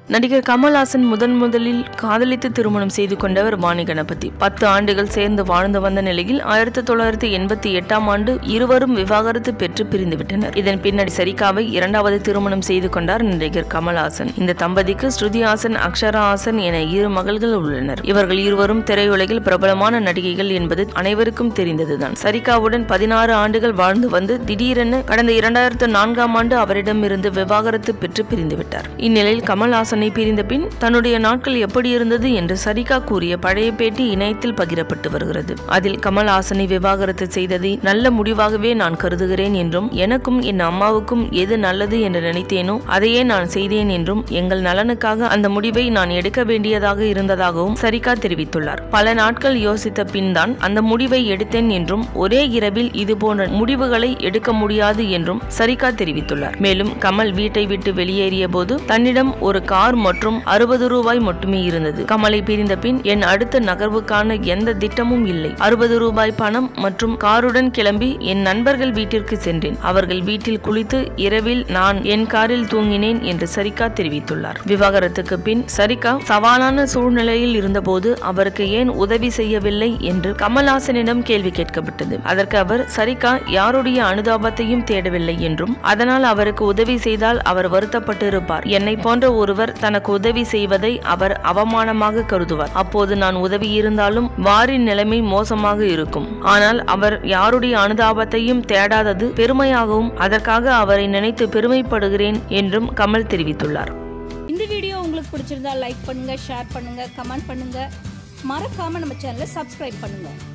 நடிகர் கமல்ஹாசன் முதலில் காதலித்து திருமணம் செய்து கொண்டவர் வாணி கணபதி. 10 ஆண்டுகள் சேர்ந்து வாழ்ந்து வந்த நிலையில் 1988ஆம் ஆண்டு இருவரும் விவாகரத்து பெற்று பிரிந்துவிட்டனர். இதன் பின்னாடி சரிகாவை 2வது திருமணம் செய்து கொண்டார் நடிகர் கமல்ஹாசன். இந்த தம்பதிக்கு ஸ்ருதி ஹாசன், அக்ஷரா ஹாசன் என 2 மகள்கள் உள்ளனர். இவர்கள் இருவரும் திரையுலகில் பிரபலமான நடிகைகள் என்பது அனைவருக்கும் தெரிந்ததுதான். சரிகாவுடன் 16 ஆண்டுகள் வாழ்ந்து வந்து திடீரென கடந்த 2004ஆம் ஆண்டு அவரிடமிருந்து விவாகரத்து பெற்று பிரிந்துவிட்டார். இந்நிலையில் கமல்ஹாசன் பிரிந்த பின் தன்னுடைய நாட்கள் எப்படி இருந்தது என்று சரிகா கூறிய பழைய பேட்டி இணையத்தில் பகிரப்பட்டு வருகிறது. அதில் கமல்ஹாசனை விவாகரத்து செய்ததை நல்ல முடிவாகவே நான் கருதுகிறேன் என்றும், எனக்கும் என் அம்மாவுக்கும் எது நல்லது என்று நினைத்தேனோ அதையே நான் செய்தேன் என்றும், எங்கள் நலனுக்காக அந்த முடிவை நான் எடுக்க வேண்டியதாக இருந்ததாகவும் சரிகா தெரிவித்துள்ளார். பல நாட்கள் யோசித்த பின் தான் அந்த முடிவை எடுத்தேன் என்றும், ஒரே இரவில் இதுபோன்ற முடிவுகளை எடுக்க முடியாது என்றும் சரிகா தெரிவித்துள்ளார். மேலும் கமல் வீட்டை விட்டு வெளியேறிய போது தன்னிடம் ஒரு கார் மற்றும் 60 ரூபாய் மட்டுமே இருந்தது. கமலை பிரிந்த பின் என் அடுத்த நகர்வுக்கான எந்த திட்டமும் இல்லை. 60 ரூபாய் பணம் மற்றும் காருடன் கிளம்பி என் நண்பர்கள் வீட்டிற்கு சென்றேன். அவர்கள் வீட்டில் குளித்து இரவில் நான் என் காரில் தூங்கினேன் என்று சரிகா தெரிவித்துள்ளார். விவாகரத்துக்கு பின் சரிகா சவாலான சூழ்நிலையில் இருந்தபோது அவருக்கு ஏன் உதவி செய்யவில்லை என்று கமல்ஹாசனிடம் கேள்வி கேட்கப்பட்டது. அதற்கு அவர், சரிகா யாருடைய அனுதாபத்தையும் தேடவில்லை என்றும், அதனால் அவருக்கு உதவி செய்தால் அவர் வருத்தப்பட்டு இருப்பார். என்னை போன்ற ஒருவர் தனக்கு உதவி செய்வதை அவர் அவமானமாக கருதுவார். அப்போது நான் உதவி இருந்தாலும் வாரின் நிலைமை மோசமாக இருக்கும். ஆனால் அவர் யாருடைய அனுதாபத்தையும் தேடாதது பெருமையாகவும், அதற்காக அவரை நினைத்து பெருமைப்படுகிறேன் என்றும் கமல் தெரிவித்துள்ளார். இந்த வீடியோ உங்களுக்கு பிடிச்சிருந்தா லைக் பண்ணுங்க, ஷேர் பண்ணுங்க, கமெண்ட் பண்ணுங்க. மறக்காம நம்ம சேனலை சப்ஸ்கிரைப் பண்ணுங்க.